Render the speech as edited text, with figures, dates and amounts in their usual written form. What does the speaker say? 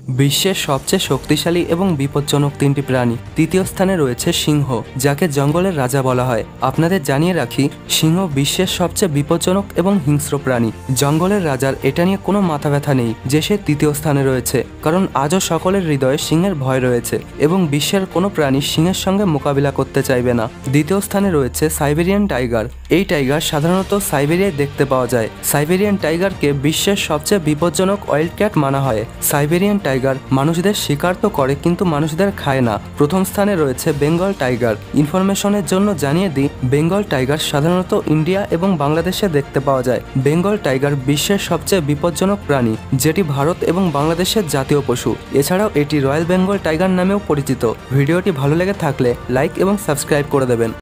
বিশ্বের সবচেয়ে শক্তিশালী এবং বিপজ্জনক তিনটি প্রাণী। তৃতীয় স্থানে রয়েছে সিংহ, যাকে জঙ্গলের রাজা বলা হয়। আপনাদের জানিয়ে রাখি, সিংহ বিশ্বের সবচেয়ে বিপজ্জনক এবং হিংস্র প্রাণী। জঙ্গলের রাজার এটা নিয়ে কোনো মাথা ব্যথা নেই যে সে তৃতীয় স্থানে রয়েছে, কারণ আজও সকলের হৃদয়ে সিংহের ভয় রয়েছে এবং বিশ্বের কোনো প্রাণী সিংহের সঙ্গে মোকাবিলা করতে চাইবে না। দ্বিতীয় স্থানে রয়েছে সাইবেরিয়ান টাইগার। এই টাইগার সাধারণত সাইবেরিয়ায় দেখতে পাওয়া যায়। সাইবেরিয়ান টাইগারকে বিশ্বের সবচেয়ে বিপজ্জনক ওয়াইল্ড ক্যাট মানা হয়। সাইবেরিয়ান টাইগার মানুষদের শিকার তো করে, কিন্তু মানুষদের খায় না। প্রথম স্থানে রয়েছে বেঙ্গল টাইগার। ইনফরমেশনের জন্য জানিয়ে দিই, বেঙ্গল টাইগার সাধারণত ইন্ডিয়া এবং বাংলাদেশে দেখতে পাওয়া যায়। বেঙ্গল টাইগার বিশ্বের সবচেয়ে বিপজ্জনক প্রাণী, যেটি ভারত এবং বাংলাদেশের জাতীয় পশু। এছাড়াও এটি রয়্যাল বেঙ্গল টাইগার নামেও পরিচিত। ভিডিওটি ভালো লেগে থাকলে লাইক এবং সাবস্ক্রাইব করে দেবেন।